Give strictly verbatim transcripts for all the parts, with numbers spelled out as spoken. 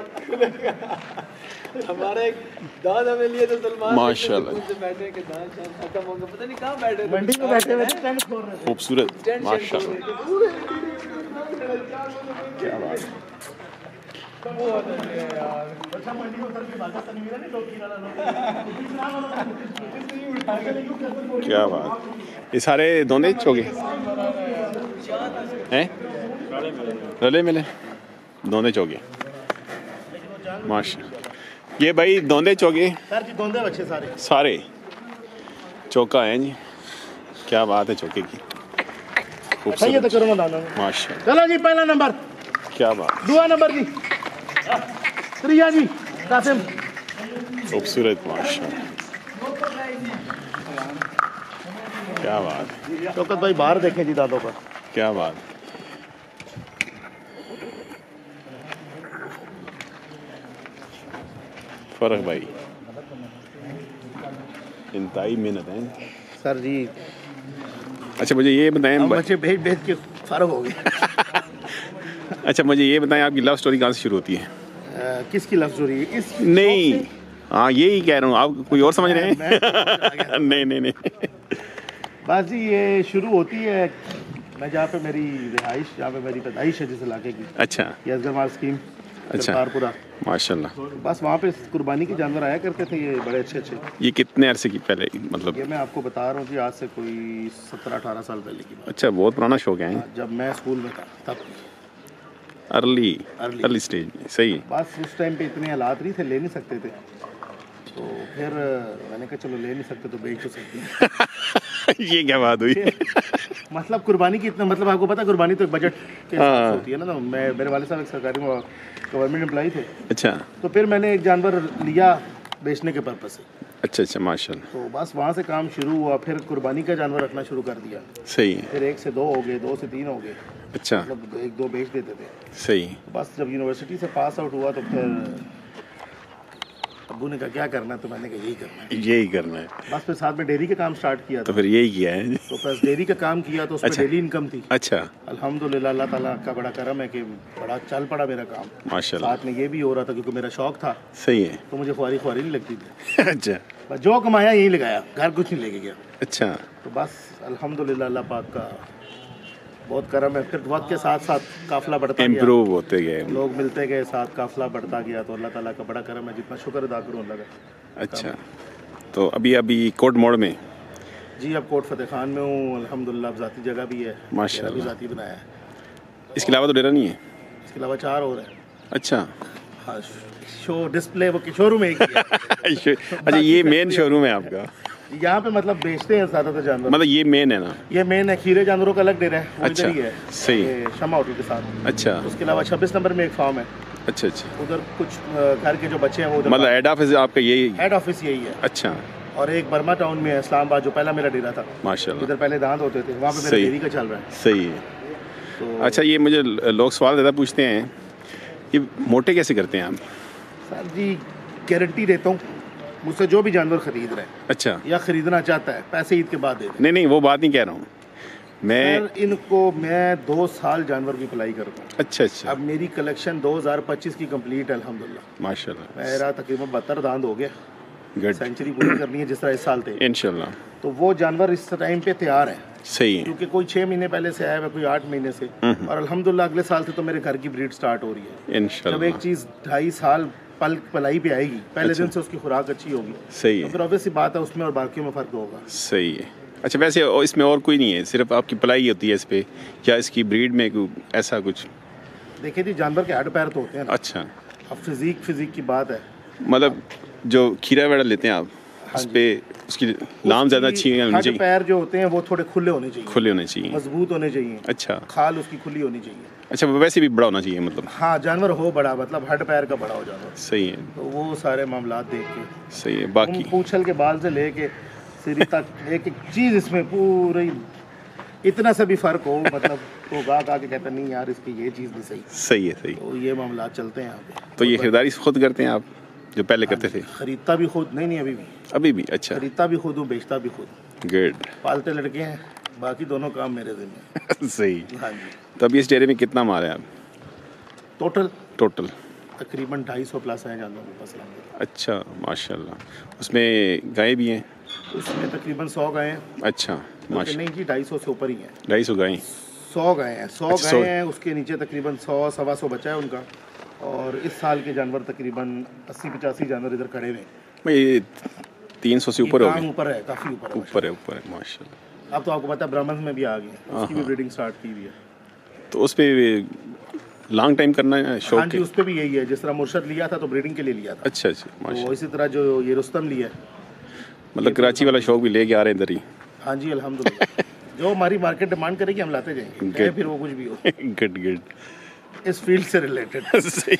हमारा एक दाद हमें लिए तो सलमान माशाल्लाह बैठे के दाद शायद खत्म हो गया, पता नहीं कहाँ बैठे थे, मंडी में बैठे हुए थे, टेंट खोल रहे थे। खूबसूरत माशाल्लाह क्या बात है। अच्छा मंडी में उतर के भागा तनवीर ने लोग किराना लोग क्या बात। ये सारे दोंदे चोगे हैं, रले मिले दोंदे चोगे माशा। ये भाई दोंदे चोगे सर जी, दोंदे बच्चे सारे सारे चौका है जी, क्या बात है चौके की सही है तो करो मदाना माशा। चलो जी, पहला नंबर क्या बात, दुआ नंबर जी त्रिया जी कासिम खूबसूरत माशा, क्या बात है। शौकत भाई बाहर देखें जी दादों पर, क्या बात। फर्क भाई इंतहाई मेहनत है सर जी। अच्छा मुझे ये बताएं हम भाई- बच्चे भेज भेज के फारग हो गए। अच्छा मुझे ये बताएं आपकी लव स्टोरी कहाँ से शुरू होती है? अ, किसकी लव स्टोरी है? इस नहीं हाँ यही कह रहा हूँ, आप कोई और समझ रहे हैं? मैं- मैं- नहीं नहीं नहीं बस जी ये शुरू होती है मैं जहाँ पे मेरी रिहाइश, जहाँ पे मेरी पैदाइश है जिस इलाके की, अच्छा यजगरमाल स्कीम अच्छा करतारपुरा, माशाल्लाह। बस वहाँ पे कुर्बानी के जानवर आया करते थे, ये बड़े अच्छे अच्छे। ये कितने अरसे की पहले मतलब? ये मैं आपको बता रहा हूँ जी, आज से कोई सत्रह अठारह साल पहले की बात। अच्छा बहुत पुराना शौक है, जब मैं स्कूल में था तब अर्ली Early। अर्ली स्टेज में। सही बस उस टाइम पे इतने हालात नहीं थे, ले नहीं सकते थे, तो फिर मैंने कहा चलो ले नहीं सकते तो बेच तो सकते हैं। ये क्या बात हुई? मतलब कुर्बानी की इतना, मतलब आपको पता कुर्बानी तो एक बजट के हिसाब से होती है ना, तो मैं मेरे वाले साहब एक सरकारी गवर्नमेंट एम्प्लॉई थे, अच्छा तो फिर मैंने एक जानवर लिया बेचने के पर्पज से, अच्छा अच्छा माशाल्लाह तो बस वहाँ से काम शुरू हुआ, फिर कुर्बानी का जानवर रखना शुरू कर दिया, सही है। फिर एक से दो हो गए, दो से तीन हो गए, अच्छा मतलब एक दो बेच देते थे। सही बस जब यूनिवर्सिटी से पास आउट हुआ तो फिर अब्बू ने कहा क्या करना है, तो मैंने कहा यही करना है। यही करना है, बस फिर साथ में डेयरी का काम स्टार्ट किया तो था, फिर यही किया है। तो बस डेयरी का काम किया तो उसमें अच्छा। डेली इनकम थी। अच्छा अल्हम्दुलिल्लाह, अल्लाह ताला का बड़ा करम है कि बड़ा चल पड़ा मेरा काम। माशाल्लाह साथ में ये भी हो रहा था क्योंकि मेरा शौक था, सही है। तो मुझे ख्वारी ख्वारी नहीं लगती थी, अच्छा बस जो कमाया यही लगाया, घर कुछ नहीं लेके गया। अच्छा तो बस अल्हम्दुलिल्लाह अल्लाह पाक का बहुत करम है। फिर वक्त के साथ साथ काफिला बढ़ता गया, इम्प्रूव होते गए। लोग मिलते गए, साथ काफिला बढ़ता गया, तो अल्लाह ताला का बड़ा करम है, जितना शुक्र अदा करूँ अल्लाह का। अच्छा तो अभी अभी कोट मोड़ में? जी अब कोट फतेह खान में हूँ अल्हम्दुलिल्लाह, अब ज़ाती जगह भी है, माशाल्लाह। मेरा भी ज़ाती बनाया है। इसके अलावा तो डेरा नहीं है? इसके अलावा चार और हैं। अच्छा हाँ, शो डिस्प्ले वो शोरूम है एक ही है। अच्छा ये मेन शोरूम है आपका? यहाँ पे मतलब बेचते हैं ज़्यादातर जानवर, मतलब ये मेन है ना? ये मेन है, खीरे जानवरों का अलग डेरा है, वो अच्छा, इधर ही है, सही। ये शमा होटल के साथ। अच्छा उसके अलावा छब्बीस नंबर में एक फार्म है, अच्छा अच्छा उधर कुछ अ, घर के जो बच्चे हैं वो उधर, मतलब हेड ऑफिस आपका यही? हेड ऑफिस यही है। अच्छा और एक बर्मा टाउन में है, इस्लामाबाद, जो पहला मेरा डेरा था, माशाल्लाह इधर पहले दांत होते थे, वहाँ पे मेरा सही। डेयरी का चल रहा है। सही है। तो अच्छा ये मुझे लोग सवाल ज़्यादा पूछते हैं, ये मोटे कैसे करते हैं आप? सर जी गारंटी देता हूँ, मुझसे जो भी जानवर खरीद रहा है अच्छा या खरीदना चाहता है, पैसे ईद के बाद दे दे। नहीं नहीं वो बात नहीं कह रहा हूँ मैं। सर इनको मैं दो साल जानवर की पलाई करता हूँ। अच्छा अच्छा अब मेरी कलेक्शन दो हज़ार पच्चीस की कंप्लीट है अल्हम्दुलिल्लाह, माशाल्लाह मेरा तकरीबन बहत्तर दांत हो गया, गुड सेंचुरी पूरी करनी है जिस तरह इस साल थे, इंशाल्लाह तो वो जानवर इस टाइम पे तैयार है, सही है। क्योंकि कोई छः महीने पहले से आया है, कोई आठ महीने से, और अल्हम्दुलिल्लाह अगले साल से तो मेरे घर की ब्रीड स्टार्ट हो रही है। जब इंशाल्लाह एक चीज़ ढाई साल पल पलाई पे आएगी, पहले अच्छा। दिन से उसकी खुराक अच्छी होगी, सही तो है फिर ऑब्वियस सी बात है उसमें और बाकियों में फ़र्क होगा। सही है। अच्छा वैसे और इसमें और कोई नहीं है, सिर्फ आपकी पलाई होती है इस पे, या इसकी ब्रीड में कोई ऐसा कुछ? देखिए जी जानवर के हड पैर तो होते हैं ना, अच्छा अब फिजिक फिजिक की बात है, मतलब जो खीरा वगैरह लेते हैं आप उस पे उसकी लाम ज़्यादा अच्छी होनी हड चाहिए, पैर जो होते हैं वो थोड़े खुले होने चाहिए, खुले होने चाहिए। मजबूत होने चाहिए, अच्छा खाल उसकी खुली होनी चाहिए। अच्छा वैसे भी बड़ा होना चाहिए मतलब? हाँ जानवर हो बड़ा, मतलब हड पैर का बड़ा हो जानवर, सही है तो वो सारे मामला देख के, सही है। हम बाकी पूंछल के बाल से लेके सिर तक एक एक चीज़ इसमें पूरी, इतना सा भी फर्क हो, मतलब तो गा गा के कहता नहीं यार इसकी ये चीज़ नहीं सही, सही है सही। तो ये मामला चलते हैं यहाँ पे। तो ये खरीदारी खुद करते हैं आप जो पहले करते थे? खरीदता भी खुद, नहीं नहीं अभी भी अभी भी? अच्छा खरीदता भी खुद हूँ, बेचता भी खुद, गुड पालते लड़के हैं, बाकी दोनों काम मेरे जिम्मे। सही। हाँ जी तो अभी इस डेरे में कितना माल है आप टोटल टोटल? तकरीबन ढाई सौ प्लस हैं जानवर के पास अलहमदुलिल्लाह। अच्छा माशाल्लाह। उसमें गाय भी हैं? उसमें तकरीबन सौ गाय हैं। अच्छा माशा माशा नहीं जी, ढाई सौ से ऊपर ही हैं। ढाई सौ गाय सौ गाय हैं। सौ अच्छा, सौ- गाय हैं, उसके नीचे तकरीबन सौ सवा सौ बचा है उनका। और इस साल के जानवर तकरीबन अस्सी पचासी जानवर इधर खड़े हुए हैं। भाई तीन सौ से ऊपर हो काम गए? ऊपर है, काफ़ी ऊपर है ऊपर है ऊपर है माशाल्लाह। माशाल्लाह। अब तो आपको पता है ब्राह्मण में भी आ गए, उसकी भी हाँ। ब्रीडिंग स्टार्ट की हुई है। तो उस पर लॉन्ग टाइम करना है हाँ शौक जी, के? उस पर भी यही है। जिस तरह मुर्शद लिया था तो ब्रीडिंग के लिए लिया था, अच्छा अच्छा तो माशा। इसी तरह जो ये रुस्तम लिया है। मतलब कराची वाला शौक भी लेके आ रहे हैं इधर ही? हाँ जी अल्हम्दुलिल्लाह। जो हमारी मार्केट डिमांड करेगी हम लाते जाएंगे, चाहे Good. फिर वो कुछ भी हो, गुड गुड। इस फील्ड से रिलेटेड। सही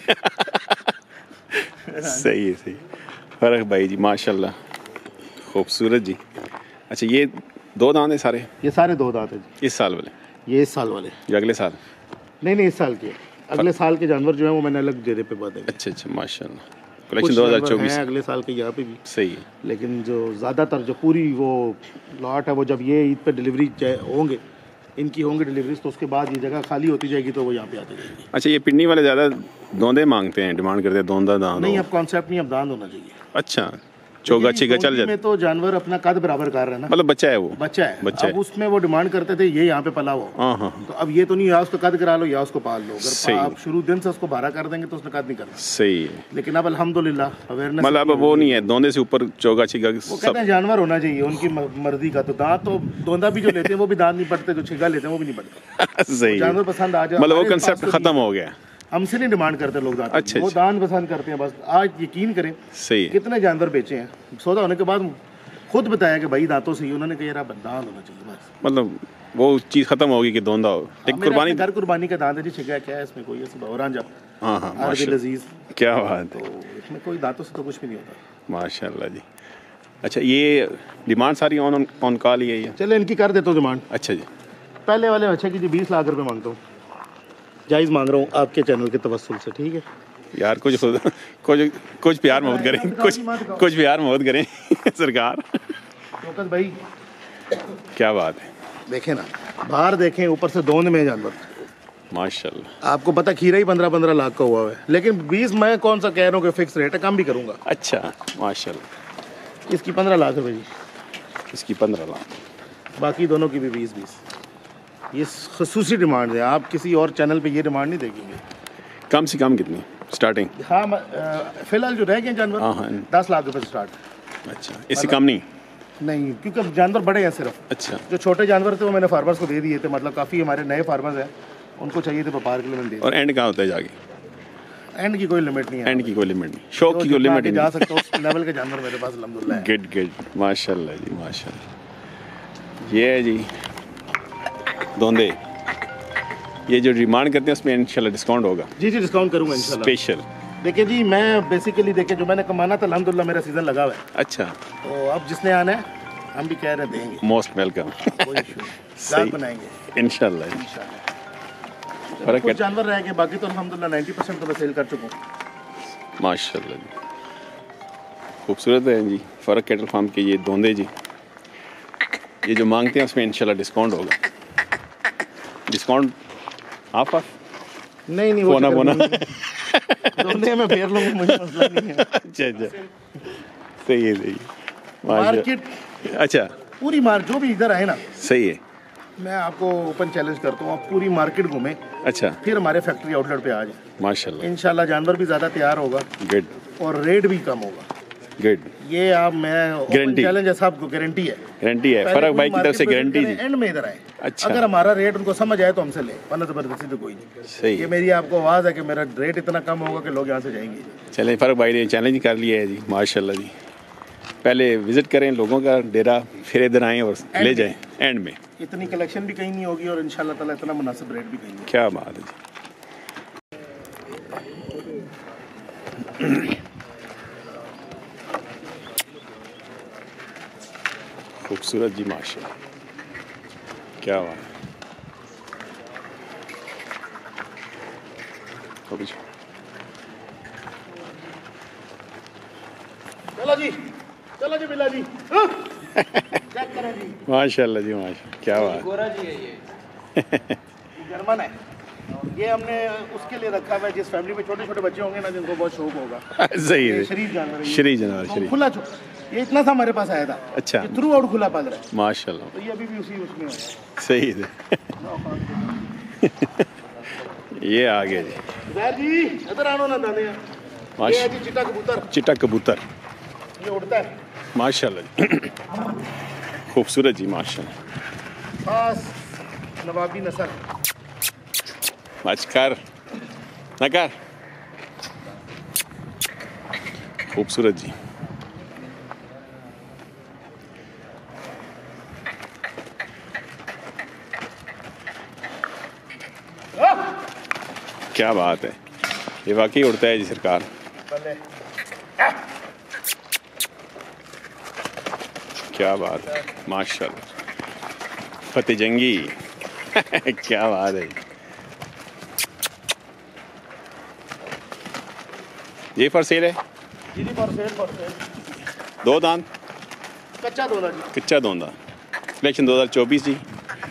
सही है सही। फरक भाई जी माशाल्लाह, खूबसूरत जी। अच्छा ये दो दांत है सारे ये सारे दो दांत है जी। इस साल वाले ये इस साल वाले, या अगले साल? नहीं नहीं इस साल के। अगले साल के जानवर जो है वो मैंने अलग डेरे पे बांधे हैं। अच्छा अच्छा माशाल्लाह। कुछ कलेक्शन दो हज़ार जानवर चौबीस हैं अगले साल के यहाँ पे भी, सही है। लेकिन जो ज़्यादातर जो पूरी वो लॉट है वो जब ये ईद पे डिलीवरी होंगे, इनकी होंगी डिलीवरीज, तो उसके बाद ये जगह खाली होती जाएगी तो वो यहाँ पे आते जाएगी। अच्छा ये पिंडी वाले ज़्यादा दोंदे मांगते हैं, डिमांड करते हैं दोंदा दांत नहीं हो। अब कॉन्सेप्ट नहीं, अब दांत होना चाहिए। अच्छा चौगा छिगा चल दोंदी जाता में तो जानवर अपना कद बराबर कर रहे हैं ना, मतलब बच्चा है वो? बच्चा है। बच्चा अब है। उसमें वो डिमांड करते थे ये यहाँ पे पला हो, हाँ हाँ हाँ, तो अब ये तो नहीं, या उसको कद करा लो या उसको पाल लो। सही। अगर आप शुरू दिन से उसको भाड़ा कर देंगे तो उसने कद नहीं करना। सही है। लेकिन अब अल्हम्दुलिल्लाह अवेयरनेस, मतलब अब वो नहीं है दोंदे से ऊपर चौगा छिगा वो कहते सब? हैं जानवर होना चाहिए उनकी म- मर्जी का। तो दांत तो दोंदा भी जो लेते हैं वो भी दांत नहीं पड़ते, जो छिगा लेते हैं वो भी नहीं पड़ते। सही है। जानवर पसंद आ जाए, मतलब वो हमारे पास कंसेप्ट तो खत्म हो गया। हमसे नहीं डिमांड करते लोग दांत, अच्छा, वो अच्छा। दांत पसंद करते हैं बस। आज यकीन करें सही है। कितने जानवर बेचे हैं, सौदा होने के बाद खुद बताया कि भाई दांतों से ही, उन्होंने कहा यार अब दांत होना चाहिए बस। मतलब वो चीज़ खत्म होगी कि दोंदा हो। एक मेरे कुर्बानी। अपने घर कुर्बानी का दांत है जी, छिगा क्या है इसमें, कोई ऐसी और जब हाँ हाँ आरबी माशा, लजीज, क्या बात तो है इसमें कोई दांतों से तो कुछ भी नहीं होता। माशाल्लाह जी। अच्छा ये डिमांड सारी ऑन ऑन कॉल ही है ये? चले इनकी कर देता हूँ डिमांड। अच्छा जी। पहले वाले अच्छा की जी बीस लाख रुपए मांगता हूँ, जायज़ मांग रहा हूँ आपके चैनल के तवस्सुल से, ठीक है? यार कुछ कुछ कुछ प्यार मोहब्बत करें, कुछ कुछ प्यार मोहब्बत करें सरकार। चौकस भाई क्या बात है देखें ना, बाहर देखें, ऊपर से दोंद में जानवर। माशाल्लाह। आपको पता खीरा ही पंद्रह पंद्रह लाख का हुआ है, लेकिन बीस मैं कौन सा कह रहा हूँ कि फिक्स रेट है, कम भी करूँगा। अच्छा माशाल्लाह। इसकी पंद्रह लाख रुपए जी, इसकी पंद्रह लाख, बाकी दोनों की भी बीस बीस। ये खसूसी डिमांड है, आप किसी और चैनल पे ये डिमांड नहीं देखेंगे। कम से कम कितनी स्टार्टिंग? हाँ म- अ, फिलहाल जो रह गए जानवर हाँ, हाँ। दस लाख रुपए से स्टार्ट। अच्छा इससे कम नहीं? नहीं, क्योंकि अब जानवर बड़े हैं सिर्फ। अच्छा जो छोटे जानवर थे वो मैंने फार्मर्स को दे दिए थे, मतलब काफ़ी हमारे नए फार्मर्स हैं, उनको चाहिए थे व्यापार के लिए, मैंने दे और एंड कहाँ होता है जाके? दिए। एंड की कोई लिमिट नहीं है, एंड की कोई लिमिट नहीं, शौक की जो कोई जितना लिमिट आगे जा नहीं? सकता हूँ उस लेवल के जानवर मेरे पास अल्हम्दुलिल्लाह है। गुड गुड माशाल्लाह जी माशाल्लाह। ये है जी दोंदे, ये जो डिमांड करते हैं उसमें इंशाल्लाह डिस्काउंट होगा जी जी डिस्काउंट करूंगा इंशाल्लाह। स्पेशल। देखिए जी मैं बेसिकली देखिए जो मैंने कमाना था अल्हम्दुलिल्लाह मेरा सीज़न लगा हुआ है, अच्छा तो अब जिसने आना है हम भी कह रहे हैं देंगे, मोस्ट वेलकम। कोई इशू नहीं, सही। लाख बनाएंगे इंशाल्लाह इंशाल्लाह। फर्क कुछ है जानवर रह गए, बाकी तो अल्हम्दुलिल्लाह नाइन्टी परसेंट तो मैं सेल कर चुका हूँ। माशाल्लाह जी। खूबसूरत है जी फ़र्क कैटल फार्म के ये दोंदे जी। ये जो मांगते हैं उसमें इंशाल्लाह डिस्काउंट होगा। डिस्काउंट हाफ हाफ नहीं नहीं वो बोना चक्कर बोना। नहीं है। दोनों में फेर लूंगा, मुझे मसला नहीं है। अच्छा अच्छा सही है सही है माशा- मार्केट अच्छा पूरी मार जो भी इधर आए ना, सही है। मैं आपको ओपन चैलेंज करता हूँ, आप पूरी मार्केट घूमें अच्छा फिर हमारे फैक्ट्री आउटलेट पे आ जाए, माशाल्लाह इंशाल्लाह जानवर भी ज़्यादा तैयार होगा गुड और रेट भी कम होगा। गुड ये आप मैं ओपन Guarantee। चैलेंज है, साहब को गारंटी है। गारंटी है। पहले फरक पूरी भाई की तरफ से मार्केट गारंटी विजिट जी। करें, एंड में इधर आए। अच्छा। अगर हमारा रेट उनको समझ आए तो हमसे ले, वरना जबरदस्ती तो कोई नहीं। सही ये है। मेरी आपको आवाज़ है कि मेरा रेट इतना कम होगा कि लोग यहाँ से जाएंगे। चलें फ़र्क भाई ने चैलेंज कर लिया है जी माशाल्लाह जी। पहले विजिट करें लोगों का डेरा, फिर इधर आएँ और ले जाएं एंड में। इतनी कलेक्शन भी कहीं नहीं होगी और इंशाल्लाह ताला इतना मुनासिब रेट भी कहीं नहीं। क्या बात है जी। खूबसूरत जी माशाल्लाह, क्या बात है। और कुछ? चलो जी, चलो जी बिल्ला जी, हाँ? चेक करें जी, माशाल्लाह जी माशाल्लाह, क्या बात है। गोरा जी है ये। ये जर्मन है, ये हमने उसके लिए रखा हुआ है जिस फैमिली में छोटे छोटे बच्चे होंगे ना जिनको बहुत शौक होगा। सही ये है, शरीफ जानवर है ये। शरीफ जानवर, तो शरीफ। खुला छो- ये इतना सा हमारे पास आया था। अच्छा। ये थ्रू आउट खुला पल रहा है, माशाल्लाह, तो ये अभी भी उसी उसमें है। सही है। ये आ गया जी, जुबैर जी इधर आनो ना दाने। ये माश है जी चिट्टा कबूतर, चिट्टा कबूतर, ये उड़ता है माशाल्लाह जी। खूबसूरत जी, माशाल्लाह। खास नवाबी नस्ल। कर ना कर, खूबसूरत जी। क्या बात है, ये वाकई उड़ता है जी सरकार। भले क्या बात है, माशाल्लाह। फतेह जंगी क्या बात है। ये फॉर सेल है, जी जी फॉर सेल फॉर सेल। दो दांत, कच्चा दोना जी। कच्चा दोंदा, सिलेक्शन दो हज़ार चौबीस जी।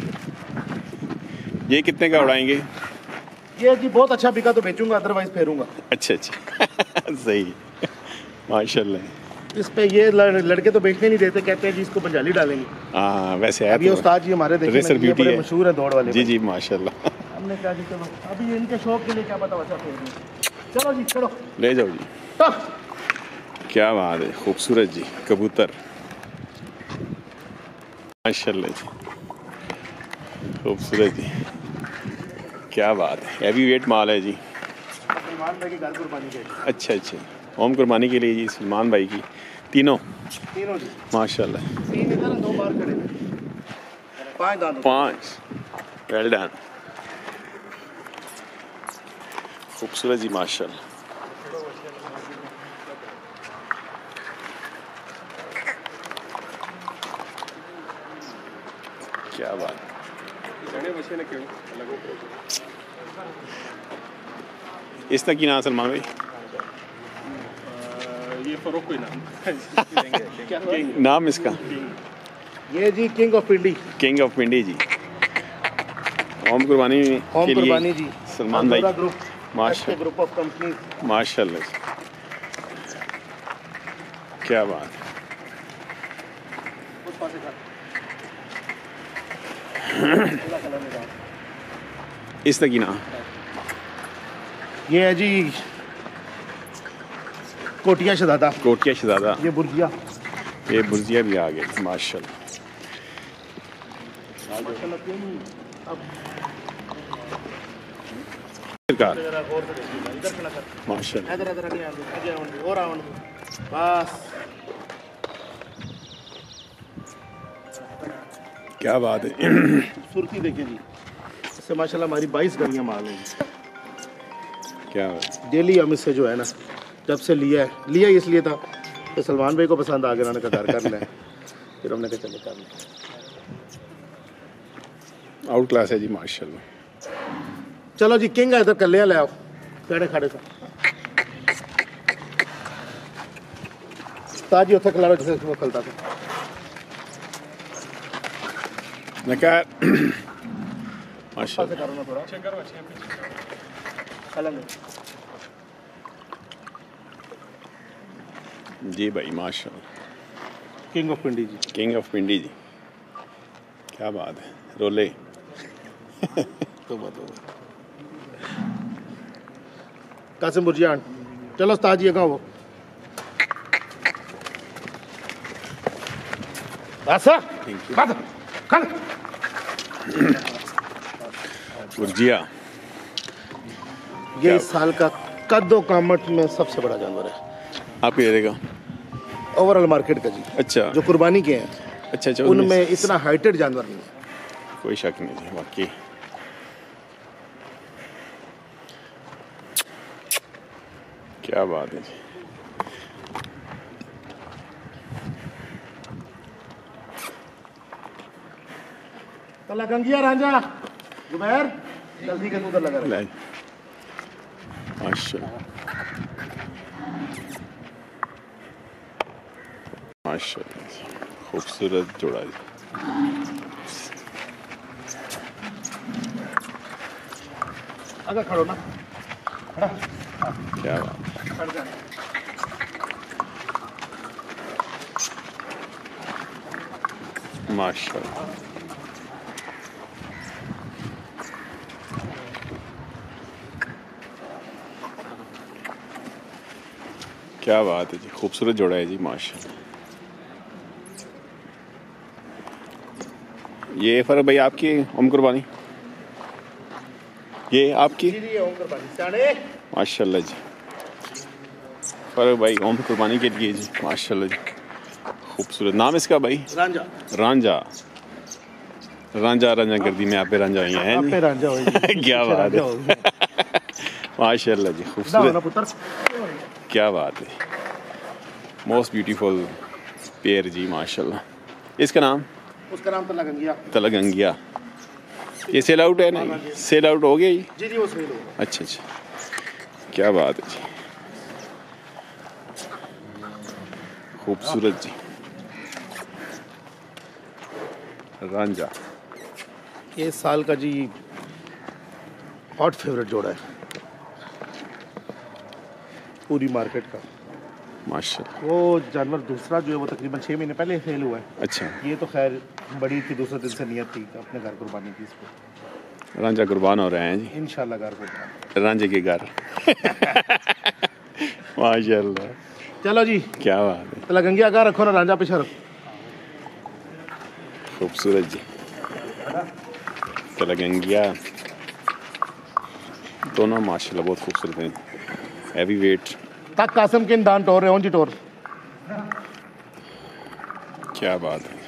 ये कितने का उड़ाएंगे? ये जी बहुत अच्छा बिका तो बेचूंगा, अदरवाइज फेरूंगा। अच्छा अच्छा सही, माशाल्लाह। इस पे ये लड़, लड़के तो बेचने नहीं देते, कहते हैं जी इसको पंजाली डालेंगे। हाँ वैसे है अब ये तो उस्ताद जी हमारे देखे रेसर ना, ये ब्यूटी बड़े है। मशहूर है दौड़ वाले जी भाई। जी माशाल्लाह। हमने कहा जी चलो अभी इनके शौक के लिए क्या पता अच्छा फेर दें। चलो जी चलो ले जाओ जी। तो क्या बात है, खूबसूरत जी कबूतर, माशाल्लाह जी, खूबसूरत जी। क्या बात है, हैवी वेट माल है जी। सलमान भाई की घर कुर्बानी के अच्छा अच्छा, होम कुर्बानी के लिए जी सलमान भाई की तीनों, तीनों जी। माशाल्लाह। तीन इधर दो बार खड़े थे, पांच दांत। पाँच, वेल डन, खूबसूरत जी माशाल्लाह। क्या बात, इसका की नाम सलमान भाई? ये फरोख कोई नाम नाम इसका ये जी king of Pindi, king of Pindi ji. होम कुर्बानी होम के कुर्बानी लिए जी। सलमान भाई, ग्रुप माशा ग्रुप ऑफ कंपनी। माशाल्लाह जी। क्या बात, इसका की नाम? ये है जी कोटिया शहजादा, कोटिया शहजादा। ये बुर्जिया। ये बुर्जिया भी आ गए, माशाल्लाह। सरकार, माशाल्लाह। इधर इधर आगे आगे आगे आवन दो, और आवन दो। बस क्या बात है। सुर्खी देखिए जी, इससे माशाल्लाह हमारी बाईस गाड़ियाँ माल हैं। क्या बात है। डेली हम इससे जो है ना, जब से लिया है, लिया ही इसलिए था कि सलमान भाई को पसंद आ गया, उन्होंने कहा घर कर लें। फिर हमने कहा चलो कर लें। आउट क्लास है जी माशाल्लाह। चलो जी किंग है इधर कर ले आओ, खड़े खड़े सा ताजी उत्थे खिलाओ जैसे वो खलता था। नकार पास माशाल्लाह। करो ना थोड़ा, चलेंगे। जी भाई माशाल्लाह, king of Pindi ji. King of Pindi ji. क्या बात है, रोले। तो बताओ कासिम बुर्जियान, चलो उस्ताद जी कहाँ वो ऐसा खा खा बुर्जिया। ये इस साल का कद्दो कामत में सबसे बड़ा जानवर है आप ही देगा? ओवरऑल मार्केट का जी, अच्छा जो कुर्बानी के हैं अच्छा अच्छा, उनमें इतना हाइटेड जानवर नहीं है। कोई शक नहीं जी, वाकई। क्या बात है जी। कला गंगिया रांझा जुबैर जल्दी के तू उधर लगा रहे। ले, माशाल्लाह माशाल्लाह जी, खूबसूरत जोड़ा जी। अगर खड़ो ना क्या बात, खड़ जाना। माशाल्लाह। क्या बात है जी, खूबसूरत जोड़ा है जी माशाल्लाह। ये फरक भाई आपकी उम कुर्बानी, ये आपकी जी जी ओम कुर्बानी साढ़े माशाल्लाह जी। फरक भाई ओम कुर्बानी के लिए जी माशाल्लाह जी, खूबसूरत। नाम इसका भाई रांझा। रांझा। रांझा रांझा गर्दी में आप पे रांझा आई हैं आप पे जी। रांझा हो जी। क्या पीछे बात रांझा है, हो गया। माशाल्लाह जी, ना खूबसूरत। ना पुत्र। क्या बात है, मोस्ट ब्यूटीफुल पेयर जी माशाल्लाह। इसका नाम उसका नाम तला गंगिया। तलगंगिया। ये सेल आउट है ना, सेल आउट हो गया ये? जी जी वो सही लोग। अच्छा अच्छा, क्या बात है जी, खूबसूरत जी रांझा। ये साल का जी हॉट फेवरेट जोड़ा है पूरी मार्केट का। माशाल्लाह। वो जानवर दूसरा जो है वो तकरीबन छः महीने पहले सेल हुआ है। अच्छा, ये तो खैर बड़ी थी, दूसरे दिन से नियत थी अपने घर कुर्बानी की इसको। रांझा कुर्बान हो रहे हैं जी, इंशाल्लाह घर कुर्बान। रांझे के घर। माशाल्लाह, चलो जी क्या बात है, तला गंगिया का रखो ना, रांझा पीछे रखो। खूबसूरत जी तलगंगिया। दोनों माशाल्लाह बहुत खूबसूरत हैं, हैवी वेट। तक कासम के दान टोर रहे जी टोर। क्या बात है।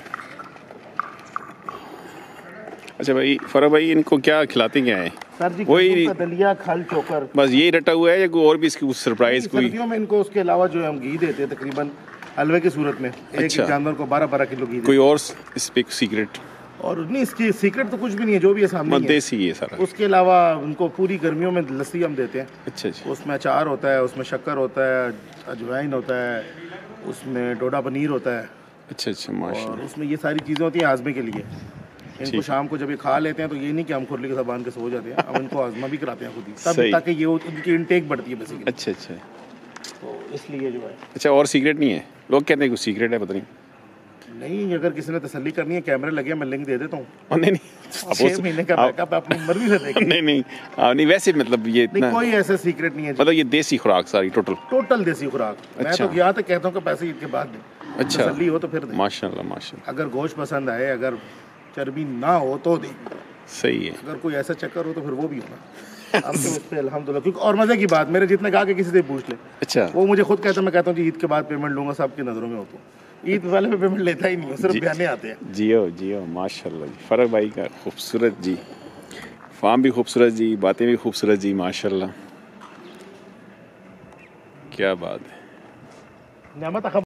अच्छा भाई फरक भाई, इनको क्या खिलाते क्या है? सर जी वही कद्दू का दलिया, खल, चोकर। बस यही रटा हुआ है या कोई और भी इसकी सरप्राइज कोई? सर्दियों में इनको उसके अलावा जो है हम घी देते हैं तकरीबन हलवे की सूरत में। एक अच्छा। एक जानवर को बारह बारह किलो घी देते कोई और इस पे सीक्रेट? हैं। और नहीं, इसकी सीक्रेट तो कुछ भी नहीं है, जो भी है सामने ही है। देसी है सारा। उसके अलावा उनको पूरी गर्मियों में लस्सी हम देते हैं। अच्छा अच्छा, उसमें अचार होता है, उसमें शक्कर होता है, अजवाइन होता है, उसमें डोडा पनीर होता है, अच्छा अच्छा, और माशाल्लाह। उसमें ये सारी चीज़ें होती हैं आजमे के लिए। इनको ठीक। शाम को जब ये खा लेते हैं तो ये नहीं कि हम खुरली के साथ बांध के सो जाते हैं, हम इनको आजमा भी कराते हैं खुद ही, तब सही। ताकि ये उनकी इनटेक बढ़ती है बेसिकली। अच्छा अच्छा तो इसलिए जो है अच्छा, और सीक्रेट नहीं है? लोग कहते हैं कुछ सीक्रेट है, पता नहीं। नहीं, अगर किसी ने तसल्ली करनी है, कैमरे लगे, मैं लिंक दे देता हूँ। और नहीं नहीं, आप छह उस- महीने का आप- बैकअप अपनी मर्जी से देखें। नहीं नहीं आप नहीं, वैसे मतलब ये नहीं, इतना कोई ऐसा सीक्रेट नहीं है जी। मतलब ये देसी खुराक सारी टोटल। टोटल देसी खुराक। मैं अच्छा। तो यहाँ तक कहता हूँ कि पैसे ईद के बाद दें। अच्छा। तसल्ली हो तो फिर दें। माशाल्लाह माशाल्लाह, अगर गोश्त पसंद आए, अगर चर्बी ना हो तो दें। सही है। अगर कोई ऐसा चक्कर हो तो फिर वो भी होना। हम तो उस पे अल्हम्दुलिल्लाह। क्योंकि और मजे की बात, मेरे जितने कहा कि किसी से पूछ ले, अच्छा, वो मुझे खुद कहता है, मैं कहता हूँ जी ईद के बाद पेमेंट लूंगा, सबकी नज़रों में हो तो। ईद वाले पे पेमेंट लेता ही नहीं है, सिर्फ जी। बयाने आते हैं। जियो जियो माशाल्लाह जी। फरक भाई का खूबसूरत जी, फार्म भी खूबसूरत जी, बातें भी खूबसूरत जी माशाल्लाह, क्या बात है। नेमत